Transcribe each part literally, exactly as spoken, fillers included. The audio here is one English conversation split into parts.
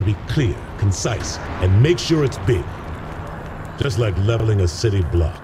Be clear, concise, and make sure it's big. Just like leveling a city block.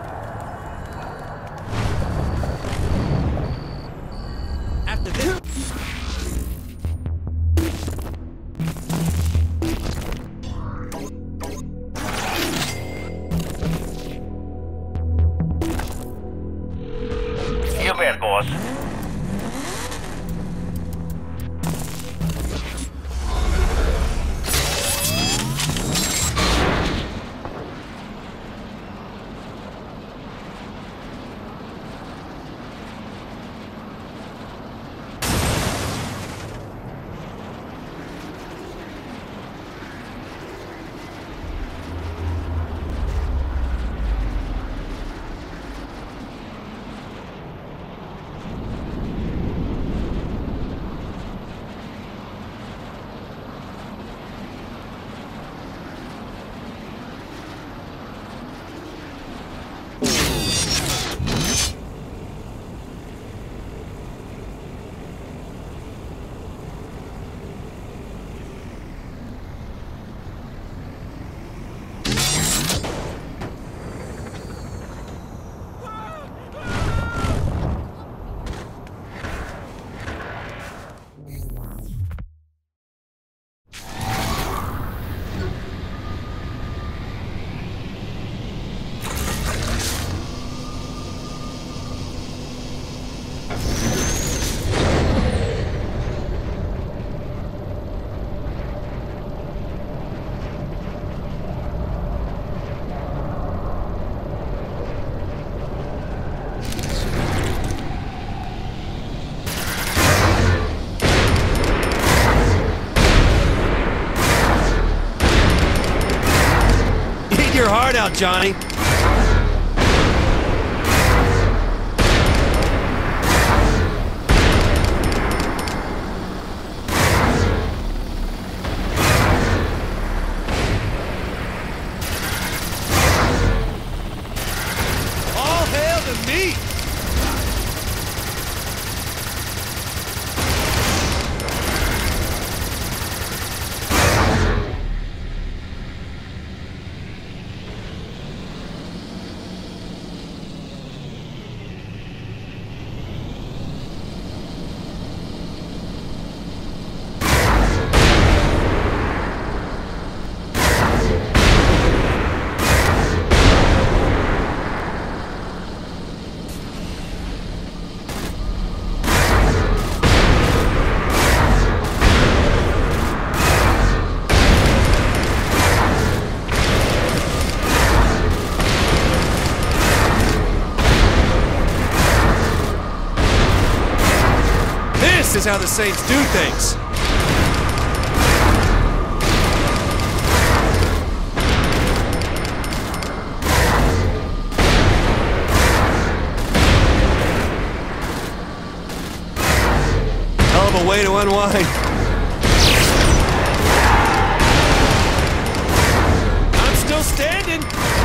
After this... You bet, boss. Your heart out, Johnny. All hail to me. This is how the Saints do things. Hell of a way to unwind. I'm still standing.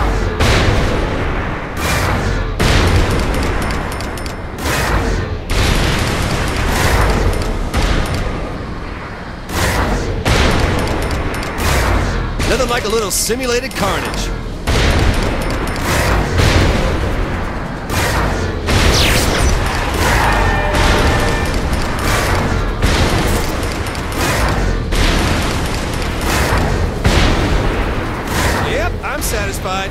Nothing like a little simulated carnage. Yep, I'm satisfied.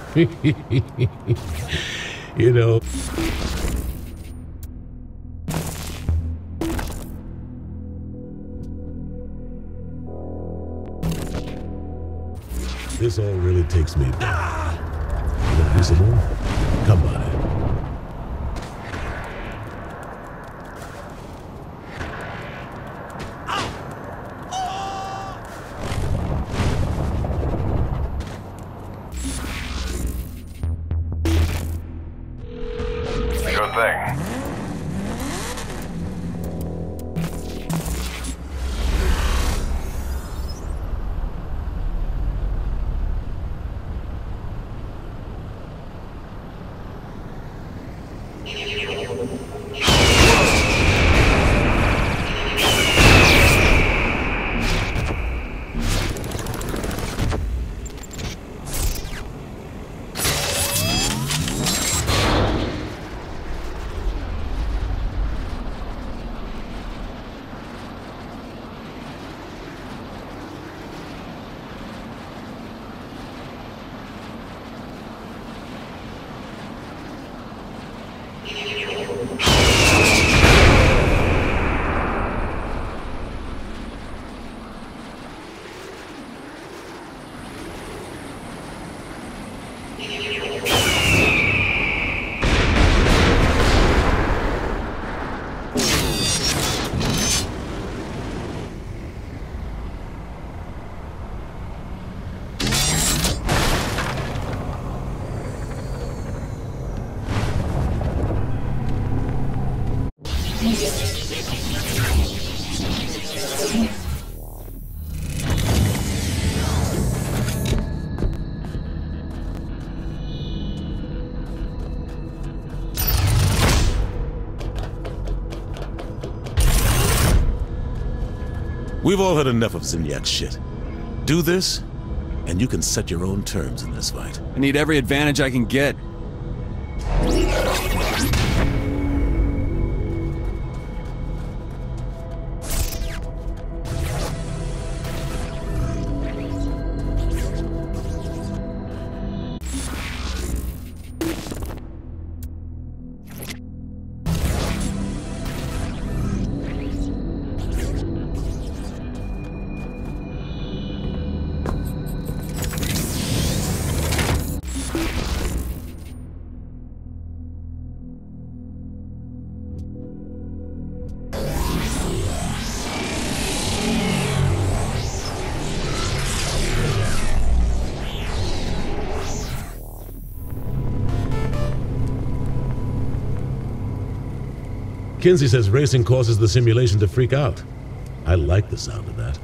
You know, this all really takes me back. You want to do some more? Come on in. Sure thing. We've all had enough of Zinyak's shit. Do this, and you can set your own terms in this fight. I need every advantage I can get. Kinzie says racing causes the simulation to freak out. I like the sound of that.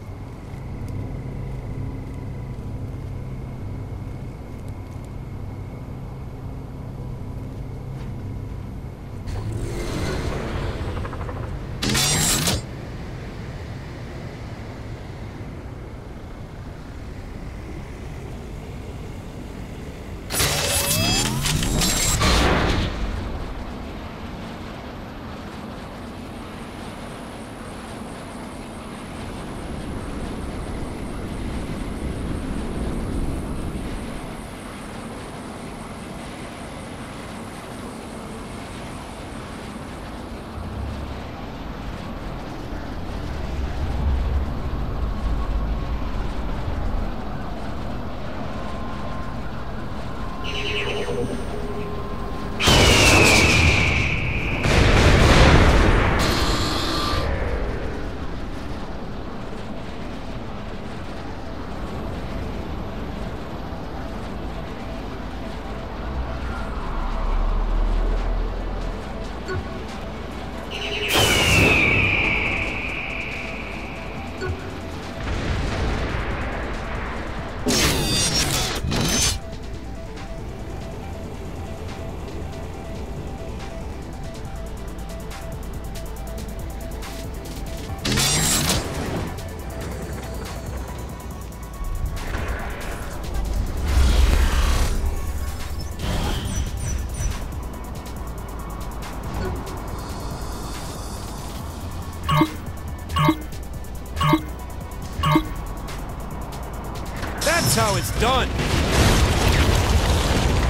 That's how it's done.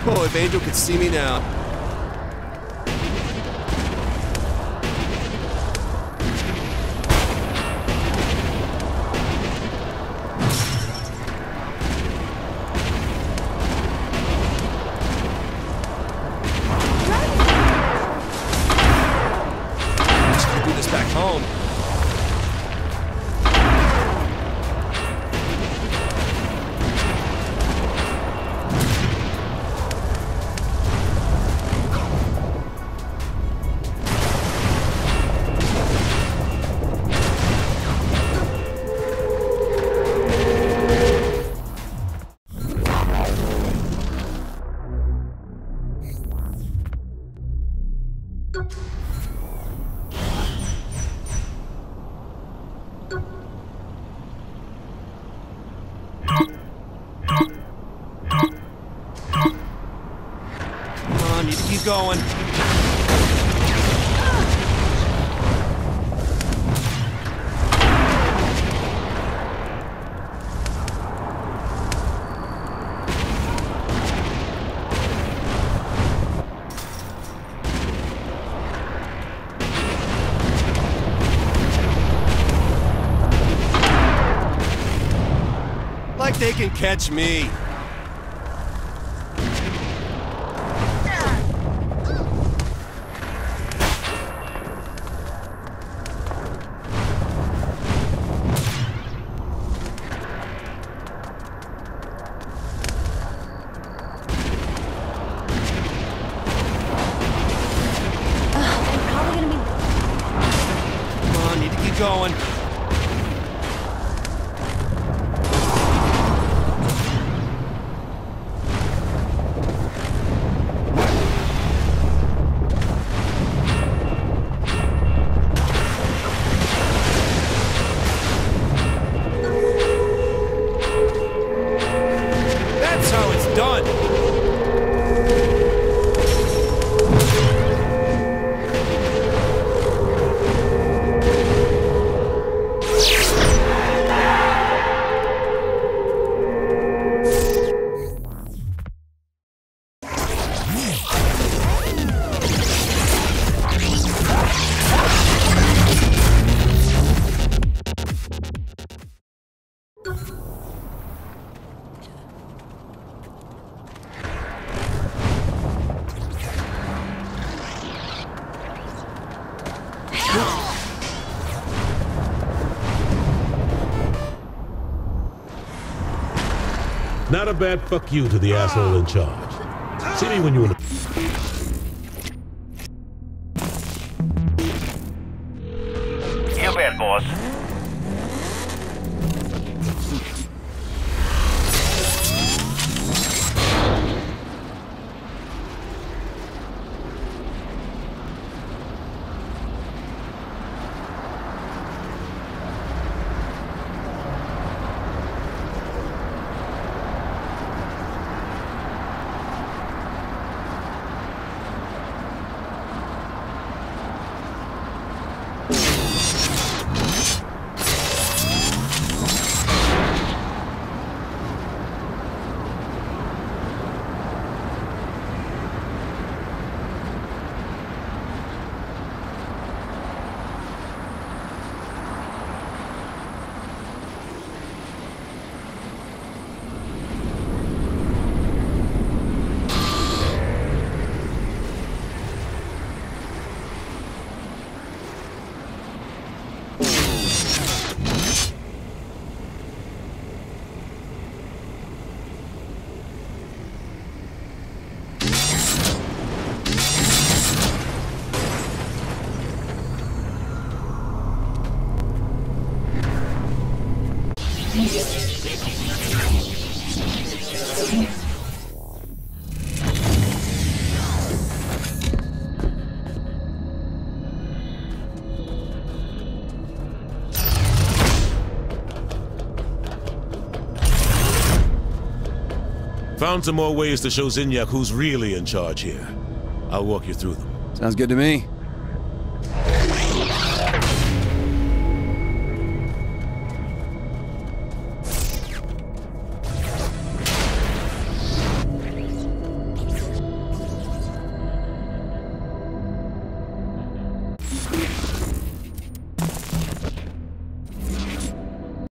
Oh, if Angel could see me now. Going. Like they can catch me. Going. That's how it's done. Not a bad fuck you to the asshole in charge. See me when you're in a... You bet, boss. Found some more ways to show Zinyak who's really in charge here. I'll walk you through them. Sounds good to me.